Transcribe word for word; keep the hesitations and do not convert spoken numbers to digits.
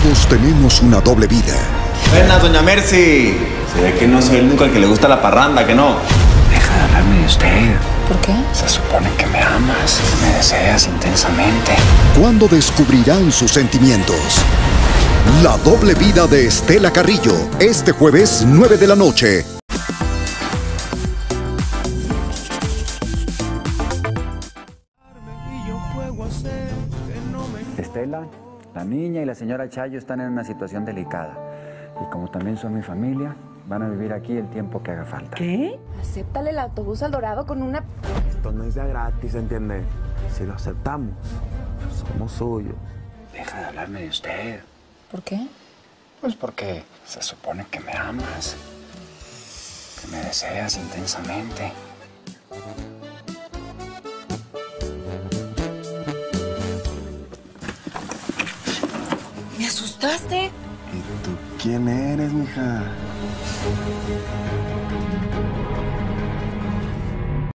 Todos tenemos una doble vida. Buenas, doña Mercy. Se ve que no soy el único al que le gusta la parranda, ¿que no? Deja de hablarme de usted. ¿Por qué? Se supone que me amas, me deseas intensamente. ¿Cuándo descubrirán sus sentimientos? La doble vida de Estela Carrillo, este jueves, nueve de la noche. Estela, la niña y la señora Chayo están en una situación delicada. Y como también son mi familia, van a vivir aquí el tiempo que haga falta. ¿Qué? Acéptale el autobús al Dorado con una... Esto no es de gratis, ¿entiendes? Si lo aceptamos, somos suyos. Deja de hablarme de usted. ¿Por qué? Pues porque se supone que me amas, que me deseas intensamente. ¿Me asustaste? ¿Y tú quién eres, mija?